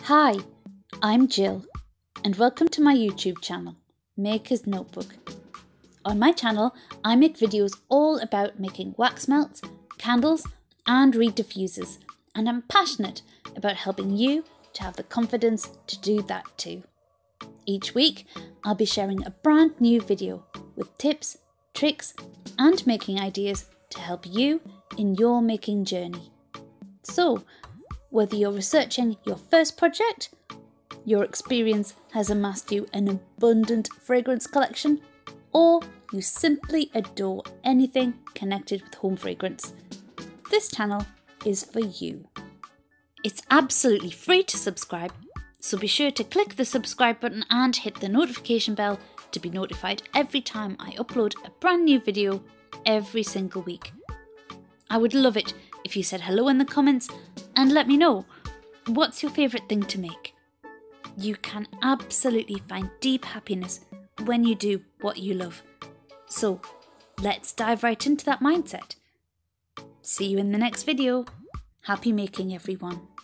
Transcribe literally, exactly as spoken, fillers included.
Hi, I'm Jill and welcome to my YouTube channel, Maker's Notebook. On my channel, I make videos all about making wax melts, candles and reed diffusers, and I'm passionate about helping you to have the confidence to do that too. Each week, I'll be sharing a brand new video with tips, tricks and making ideas to help you in your making journey. So, whether you're researching your first project, your experience has amassed you an abundant fragrance collection, or you simply adore anything connected with home fragrance, this channel is for you. It's absolutely free to subscribe, so be sure to click the subscribe button and hit the notification bell to be notified every time I upload a brand new video every single week. I would love it if you said hello in the comments and let me know, what's your favourite thing to make? You can absolutely find deep happiness when you do what you love. So let's dive right into that mindset. See you in the next video. Happy making, everyone.